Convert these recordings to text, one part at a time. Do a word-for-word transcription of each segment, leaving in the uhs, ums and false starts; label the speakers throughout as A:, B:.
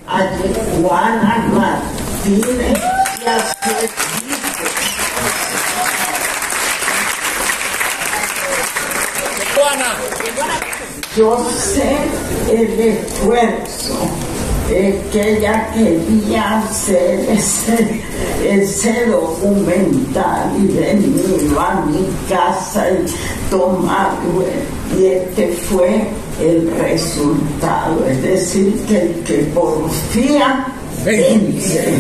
A: a Yecuana Martínez y a su equipo. Yo sé el esfuerzo eh, que ella quería hacer ese, ese documental y venir a mi casa y tomarlo, y este fue el resultado, es decir, que el que porfía vence.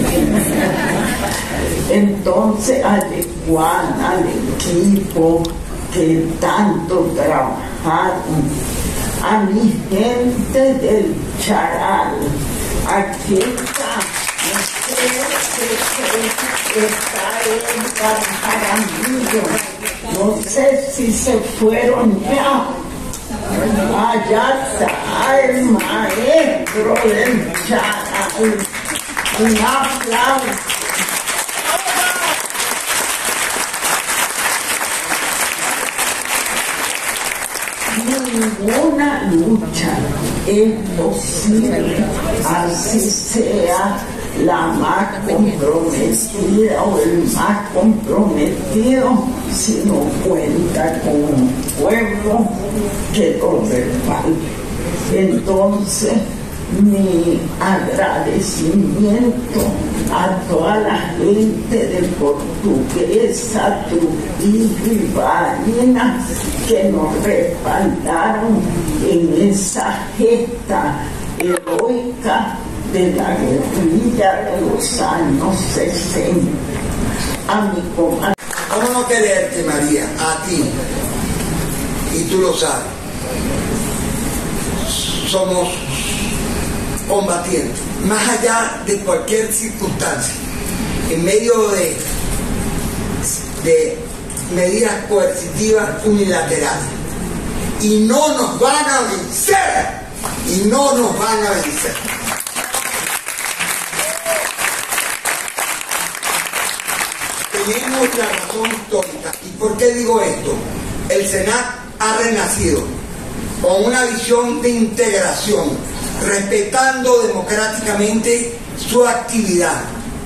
A: Entonces a Yecuana, al equipo que tanto trabajaron, a mi gente del Charal, aquí está, está en Jaramillo, no sé si se fueron ya, allá está el maestro del Charal, un aplauso. Ninguna lucha es posible, así sea la más comprometida o el más comprometido, si no cuenta con un pueblo que lo respalde. Entonces, mi agradecimiento a toda la gente de Portuguesa, Trujillo y Barinas que nos respaldaron en esa gesta heroica de la guerrilla de los años sesenta. A mi comadre.
B: ¿Cómo no quererte, María? A ti. Y tú lo sabes. Somos combatientes, más allá de cualquier circunstancia, en medio de, de medidas coercitivas unilaterales. Y no nos van a vencer, y no nos van a vencer. Tenemos la razón histórica. ¿Y por qué digo esto? El SENAC ha renacido con una visión de integración, respetando democráticamente su actividad.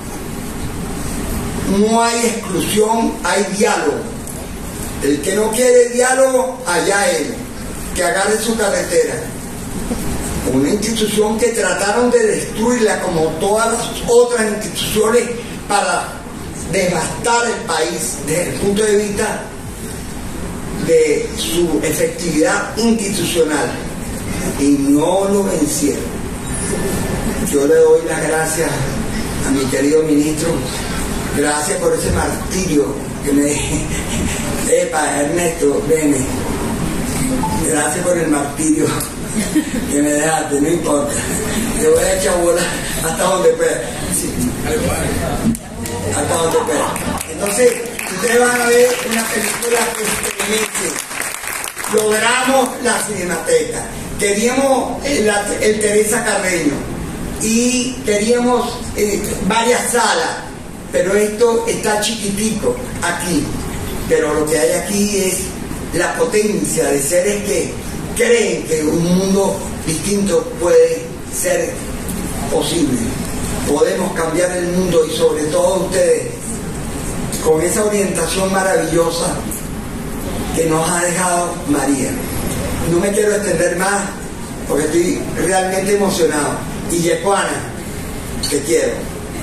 B: No hay exclusión, hay diálogo. El que no quiere diálogo, allá él, que agarre su carretera. Una institución que trataron de destruirla como todas las otras instituciones para devastar el país desde el punto de vista de su efectividad institucional. Y no lo vencieron. Yo le doy las gracias a mi querido ministro, gracias por ese martirio que me epa, Ernesto, ven, gracias por el martirio que me dejaste, no importa, yo voy a echar bola hasta donde pueda, sí. Hasta donde pueda. Entonces, ustedes van a ver una película experimental. Logramos la Cinemateca, queríamos el, el Teresa Carreño y queríamos eh, varias salas, pero esto está chiquitico aquí. Pero lo que hay aquí es la potencia de seres que creen que un mundo distinto puede ser posible. Podemos cambiar el mundo, y sobre todo ustedes, con esa orientación maravillosa que nos ha dejado María. No me quiero extender más porque estoy realmente emocionado. Y Yecuana, te quiero.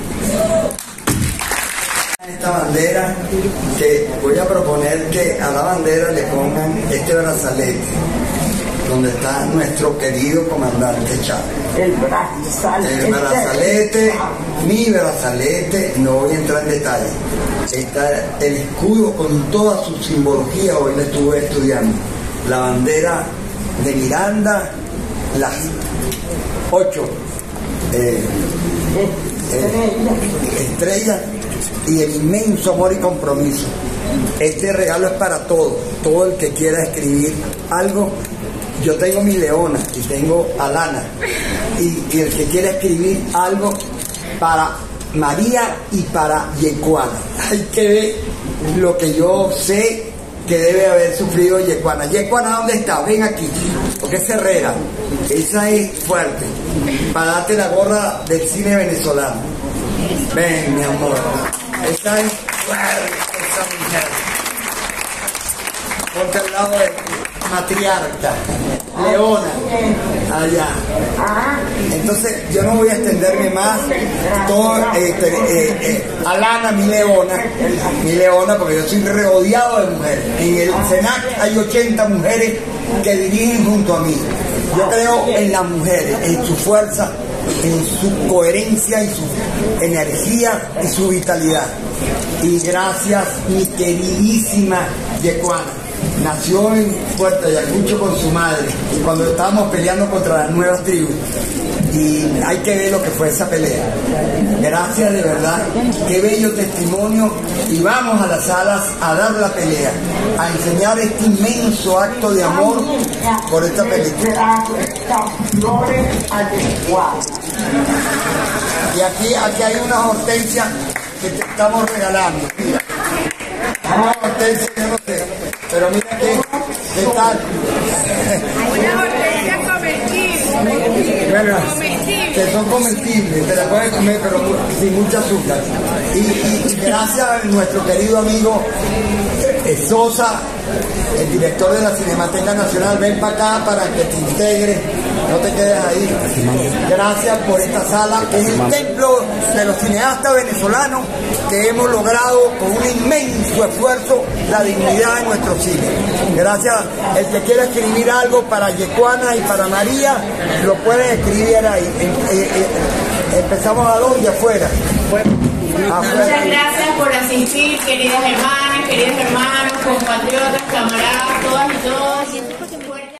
B: Esta bandera, que voy a proponer que a la bandera le pongan este brazalete, donde está nuestro querido comandante Chávez.
A: El brazalete.
B: El brazalete, mi brazalete, no voy a entrar en detalle. Está el escudo con toda su simbología, hoy la estuve estudiando. La bandera de Miranda, las ocho eh, eh, estrellas y el inmenso amor y compromiso. Este regalo es para todos, todo el que quiera escribir algo. Yo tengo mi leona y tengo a Lana, y, y el que quiera escribir algo para María y para Yecuana. Hay que ver lo que yo sé que debe haber sufrido Yecuana. Yecuana, ¿dónde está? Ven aquí, porque es Herrera, esa es fuerte. para darte la gorra del cine venezolano. Ven, mi amor. Esa es fuerte, esa mujer. Ponte al lado de matriarca, leona, allá. Entonces yo no voy a extenderme más. Todo, este, eh, eh, Alana, mi leona, mi leona, porque yo soy rodeado de mujeres. En el SENAC hay ochenta mujeres que dirigen junto a mí. Yo creo en las mujeres, en su fuerza, en su coherencia, en su energía y su vitalidad. Y gracias, mi queridísima Yecuana. Nació en Puerto Ayacucho con su madre cuando estábamos peleando contra las nuevas tribus, y hay que ver lo que fue esa pelea. Gracias, de verdad, qué bello testimonio, y vamos a las salas a dar la pelea, a enseñar este inmenso acto de amor por esta película. Y aquí, aquí hay una hortensia que te estamos regalando. Mira. Una hortensia, yo no sé, pero mira que, ¿qué tal?
C: Una hortensia comestible.
B: Bueno,
C: comestible.
B: que son comestibles, te la puedes comer, pero sin mucha azúcar. Y, y, y gracias a nuestro querido amigo eh, Sosa, el director de la Cinemateca Nacional, ven para acá para que te integres, no te quedes ahí. Gracias por esta sala, que es el templo de los cineastas venezolanos, que hemos logrado con un inmenso esfuerzo la dignidad de nuestro cine. Gracias. El que quiera escribir algo para Yecuana y para María, lo pueden escribir ahí. Eh, eh, empezamos a dónde, afuera.
C: Muchas gracias por asistir, queridas hermanas, queridos hermanos, compatriotas, camaradas, todas y todos.